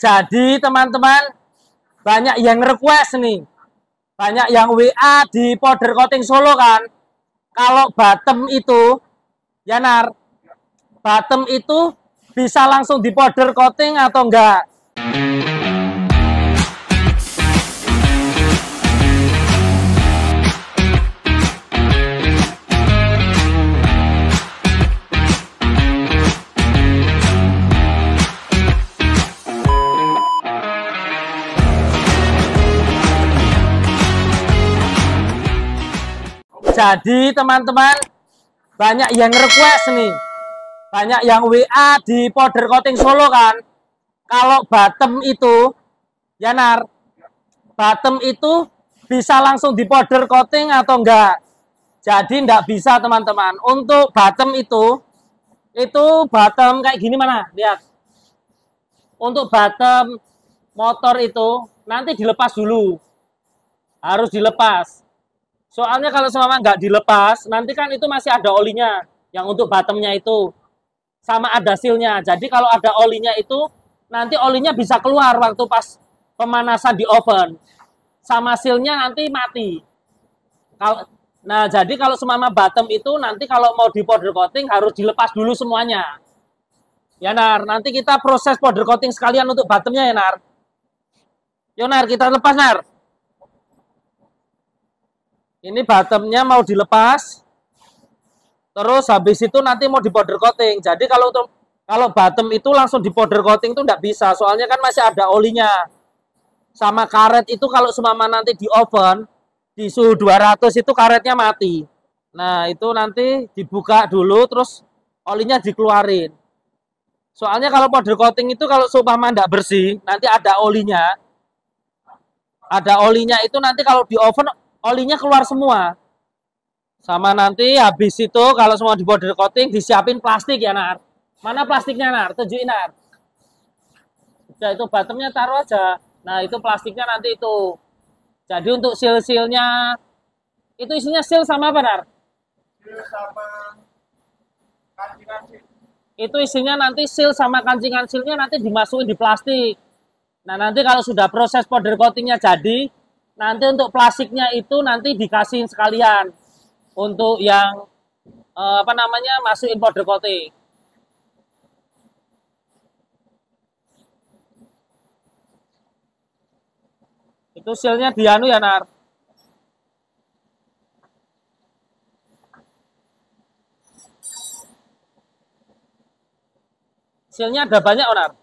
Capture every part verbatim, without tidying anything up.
Jadi teman-teman, banyak yang request nih, banyak yang W A di powder coating Solo kan. Kalau bottom itu, ya Nar, bottom itu bisa langsung di powder coating atau enggak? Jadi teman-teman, banyak yang request nih, banyak yang W A di powder coating Solo kan. Kalau bottom itu, ya Nar, bottom itu bisa langsung di powder coating atau enggak? Jadi enggak bisa teman-teman. Untuk bottom itu, itu bottom kayak gini mana? Lihat. Untuk bottom motor itu nanti dilepas dulu, harus dilepas. Soalnya kalau selama nggak dilepas, nanti kan itu masih ada olinya, yang untuk bottomnya itu, sama ada sealnya. Jadi kalau ada olinya itu, nanti olinya bisa keluar waktu pas pemanasan di oven, sama sealnya nanti mati. Nah, jadi kalau semama bottom itu, nanti kalau mau di powder coating harus dilepas dulu semuanya. Ya Nar, nanti kita proses powder coating sekalian untuk bottomnya ya Nar. Yo Nar, kita lepas Nar. Ini bottomnya mau dilepas, terus habis itu nanti mau di powder coating. Jadi kalau kalau bottom itu langsung di powder coating itu nggak bisa, soalnya kan masih ada olinya. Sama karet itu kalau semama nanti di oven, di suhu dua ratus itu karetnya mati. Nah itu nanti dibuka dulu, terus olinya dikeluarin. Soalnya kalau powder coating itu kalau seumpama nggak bersih, nanti ada olinya. Ada olinya itu nanti kalau di oven, olinya keluar semua. Sama nanti habis itu kalau semua di powder coating disiapin plastik ya Nar. Mana plastiknya Nar? Tunjukin Nar. Udah itu bottomnya taruh aja. Nah itu plastiknya nanti itu. Jadi untuk seal-sealnya itu isinya seal sama apa Nar? Seal sama kancingan seal. Itu isinya nanti seal sama kancingan sealnya nanti dimasukin di plastik. Nah nanti kalau sudah proses powder coatingnya jadi, nanti untuk plastiknya itu nanti dikasihin sekalian untuk yang eh, apa namanya masukin powder coating. Itu sealnya dianu ya Nar. Sealnya ada banyak Nar.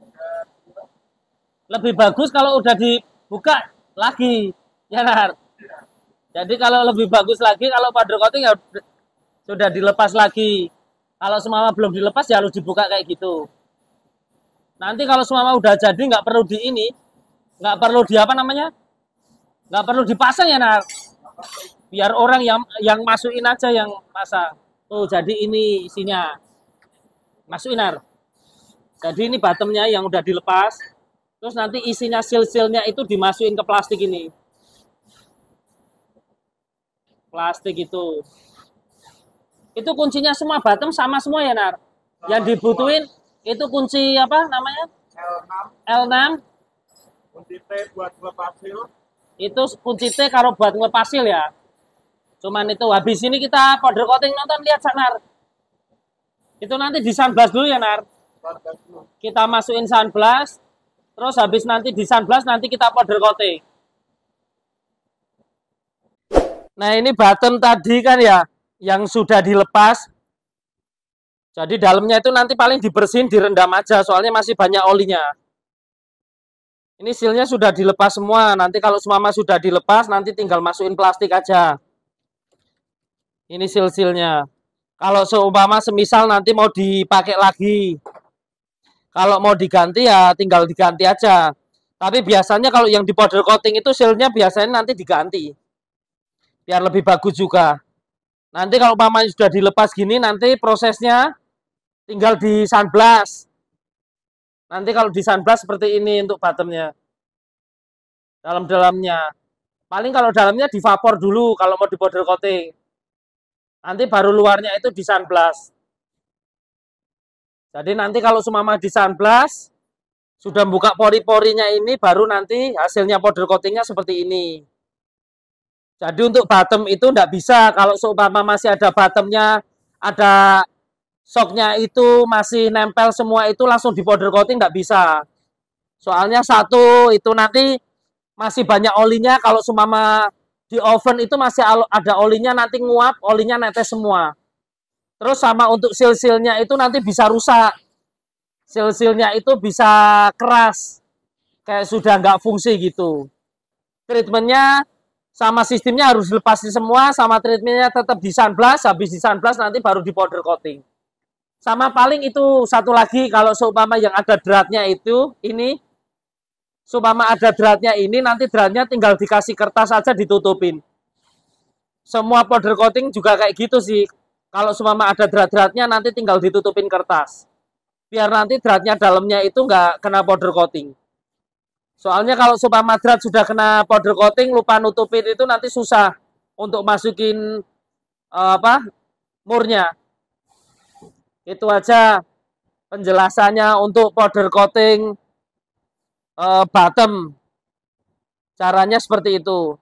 Lebih bagus kalau udah dibuka lagi ya Nar. Jadi kalau lebih bagus lagi kalau powder coating ya sudah dilepas lagi. Kalau semua belum dilepas ya harus dibuka kayak gitu. Nanti kalau semua udah jadi nggak perlu di ini, nggak perlu di apa namanya, nggak perlu dipasang ya Nar. Biar orang yang yang masukin aja yang pasang. Tuh jadi ini isinya, masukin Nar. Jadi ini bottomnya yang udah dilepas. Terus nanti isinya seal-sealnya itu dimasukin ke plastik ini. Plastik itu. Itu kuncinya semua bottom sama semua ya Nar. Yang dibutuhin itu kunci apa namanya? L enam. L enam. Kunci T buat ngelepas seal. Itu kunci T kalau buat ngelepas seal ya. Cuman itu habis ini kita powder coating nonton lihat Nar. Itu nanti di sunblast dulu ya Nar. Kita masukin sunblast. Terus habis nanti di sunblast nanti kita powder coating. Nah ini bottom tadi kan ya, yang sudah dilepas. Jadi dalamnya itu nanti paling dibersihin, direndam aja, soalnya masih banyak olinya. Ini sealnya sudah dilepas semua, nanti kalau semua sudah dilepas, nanti tinggal masukin plastik aja. Ini seal-sealnya. Kalau seumpama semisal nanti mau dipakai lagi. Kalau mau diganti ya tinggal diganti aja. Tapi biasanya kalau yang di powder coating itu sealnya biasanya nanti diganti. Biar lebih bagus juga. Nanti kalau umpamanya sudah dilepas gini nanti prosesnya tinggal di sunblast. Nanti kalau di sunblast seperti ini untuk bottomnya. Dalam-dalamnya. Paling kalau dalamnya di vapor dulu kalau mau di powder coating. Nanti baru luarnya itu di sunblast. Jadi nanti kalau sumama di sunblast, Sudah buka pori-porinya ini, baru nanti hasilnya powder coatingnya seperti ini. Jadi untuk bottom itu enggak bisa, kalau seumpama masih ada bottomnya, ada shocknya itu masih nempel semua, itu langsung di powder coating enggak bisa. Soalnya satu, itu nanti masih banyak olinya, kalau seumpama di oven itu masih ada olinya, nanti nguap, olinya netes semua. Terus sama untuk seal-sealnya itu nanti bisa rusak. Seal-sealnya itu bisa keras, kayak sudah nggak fungsi gitu. Treatmentnya sama sistemnya harus dilepasin semua, sama treatmentnya tetap di sunblast, habis di sunblast nanti baru di powder coating. Sama paling itu satu lagi, kalau seumpama yang ada dratnya itu, ini, seumpama ada dratnya ini, nanti dratnya tinggal dikasih kertas aja ditutupin. Semua powder coating juga kayak gitu sih. Kalau seumpama ada drat-dratnya, nanti tinggal ditutupin kertas. Biar nanti dratnya dalamnya itu nggak kena powder coating. Soalnya kalau seumpama drat sudah kena powder coating, lupa nutupin itu nanti susah untuk masukin uh, apa murnya. Itu aja penjelasannya untuk powder coating uh, bottom. Caranya seperti itu.